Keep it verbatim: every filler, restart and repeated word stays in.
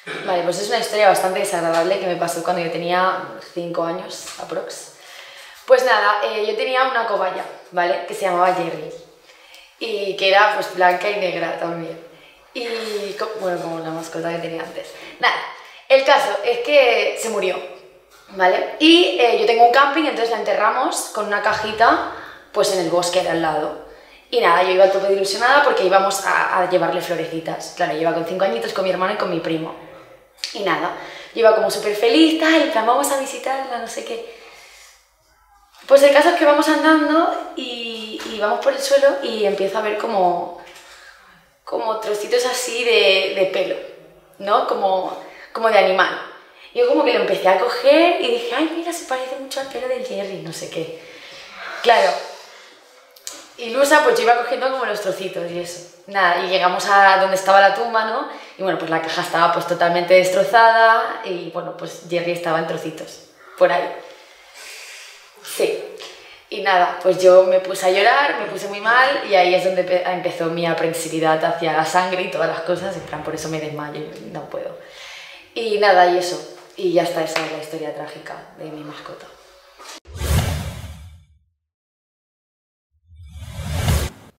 Vale, pues es una historia bastante desagradable que me pasó cuando yo tenía cinco años, aprox. Pues nada, eh, yo tenía una cobaya, ¿vale? Que se llamaba Jerry. Y que era pues blanca y negra también. Y, bueno, como la mascota que tenía antes. Nada, el caso es que se murió, ¿vale? Y eh, yo tengo un camping, entonces la enterramos con una cajita, pues en el bosque de al lado. Y nada, yo iba a tope de ilusionada porque íbamos a, a llevarle florecitas. Claro, yo iba con cinco añitos con mi hermano y con mi primo. Y nada, yo iba como súper feliz, tal, en plan, vamos a visitarla, no sé qué. Pues el caso es que vamos andando y, y vamos por el suelo y empiezo a ver como, como trocitos así de, de pelo, ¿no? Como, como de animal. Yo como que lo empecé a coger y dije, ay, mira, se parece mucho al pelo del Jerry, no sé qué. Claro, ilusa, pues yo iba cogiendo como los trocitos y eso. Nada, y llegamos a donde estaba la tumba, ¿no? Y bueno, pues la caja estaba pues totalmente destrozada y bueno, pues Jerry estaba en trocitos, por ahí. Sí. Y nada, pues yo me puse a llorar, me puse muy mal y ahí es donde empezó mi aprensividad hacia la sangre y todas las cosas, en plan, por eso me desmayo, no puedo. Y nada, y eso. Y ya está, esa es la historia trágica de mi mascota.